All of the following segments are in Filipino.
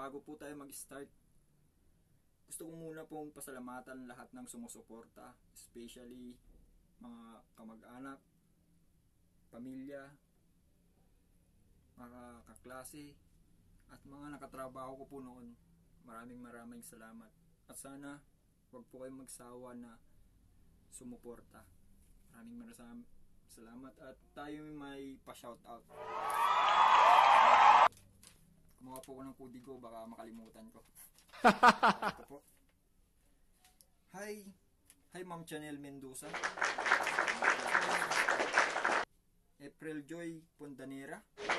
bago po tayo mag-start, gusto ko muna pong pasalamatan lahat ng sumusuporta, especially mga kamag-anak, pamilya, mga kaklase, at mga nakatrabaho ko po noon. Maraming salamat. At sana huwag po kayong magsawa na sumuporta. Maraming salamat at tayo may pa-shoutout. Kumuha po ko ng kudigo, baka makalimutan ko. Ito po. Hi Ma'am Chanel Mendoza, April Joy Pondanera,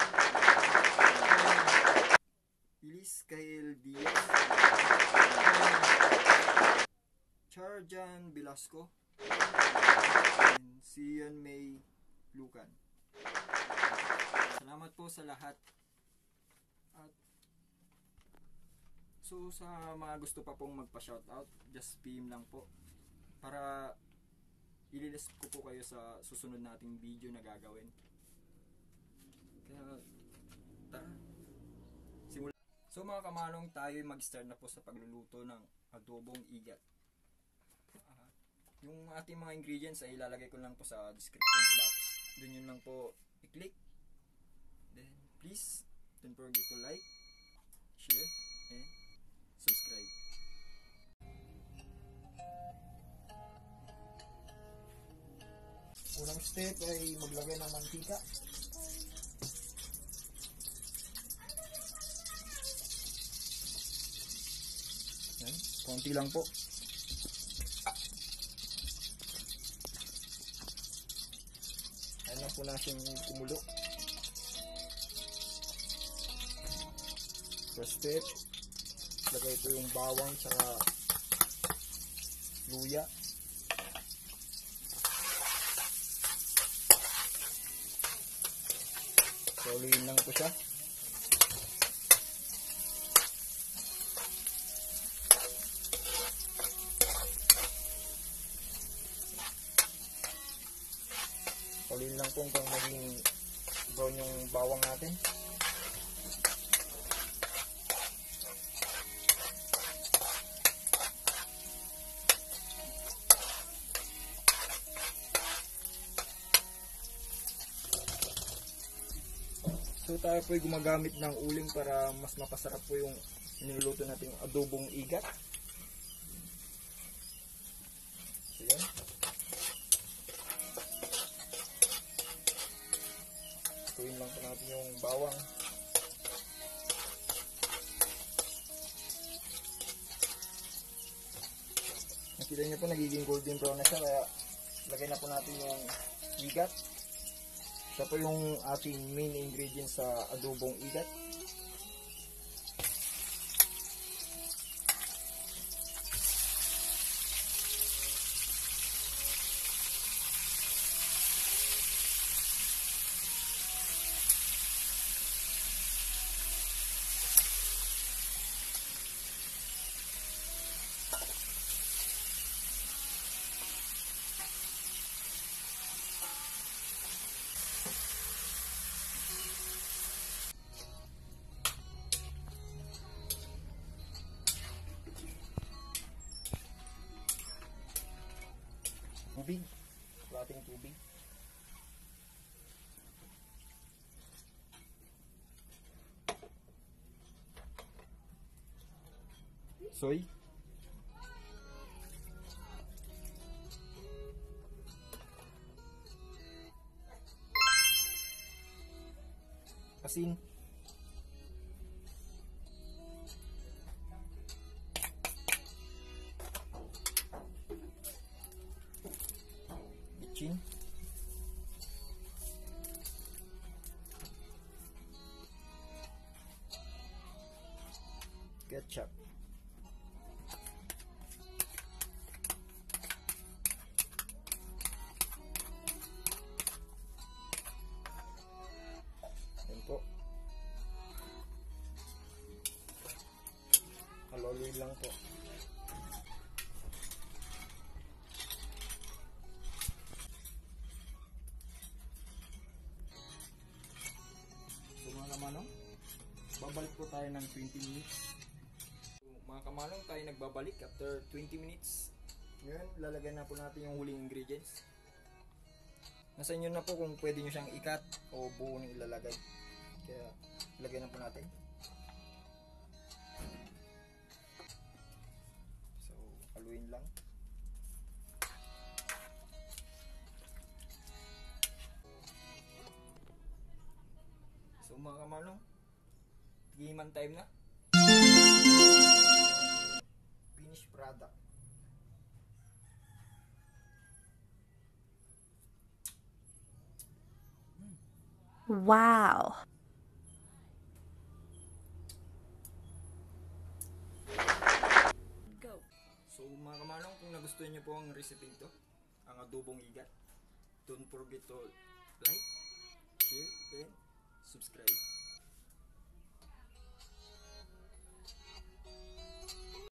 Ilis Kael Diaz, Charjan Velasco, and Sian May Lucan. Salamat po sa lahat. At so sa mga gusto pa pong magpa-shoutout, just PM lang po para ililist ko po kayo sa susunod nating video na gagawin. Kaya tara, simulan. So mga kamanong, tayo mag-start na po sa pagluluto ng adobong igat. Yung ating mga ingredients ay ilalagay ko lang po sa description box. Doon yun lang po i-click. Then please don't forget to like, share, and subscribe. Unang step ay maglagay ng mantika. Yan, konti lang po. Ayan na po natin kumulo. First step, lagay po yung bawang tsaka luya. Soluin lang po siya. Soluin lang po kung maging brown yung bawang natin. So tayo po ay gumagamit ng uling para mas mapasarap po yung niluluto natin adobong igat. So yan. Tuwin lang po natin yung bawang. Nakita niyo po nagiging golden brown na siya, kaya lagay na po natin yung igat. Ito po yung ating main ingredients sa adobong igat. Tubig, ating tubig. Soy. Asin. Bitchin. Ketchup. Yan po. Haluluin lang po. So mga naman, babalik po tayo tayo ng 20 minutes. So, mga kamanong, tayo nagbabalik after 20 minutes. Ngayon, lalagyan na po natin yung huling ingredients. Nasa inyo na po kung pwede nyo siyang ikat o buo nyo ilalagay. Kaya, lagyan na po natin. So, haluin lang. So mga kamanong, tigiman time na. Finished product. Wow. Go. So mga kamanong, kung nagustuhan nyo po ang recipe ito, ang adobong igat, don't forget to like, share, and subscribe.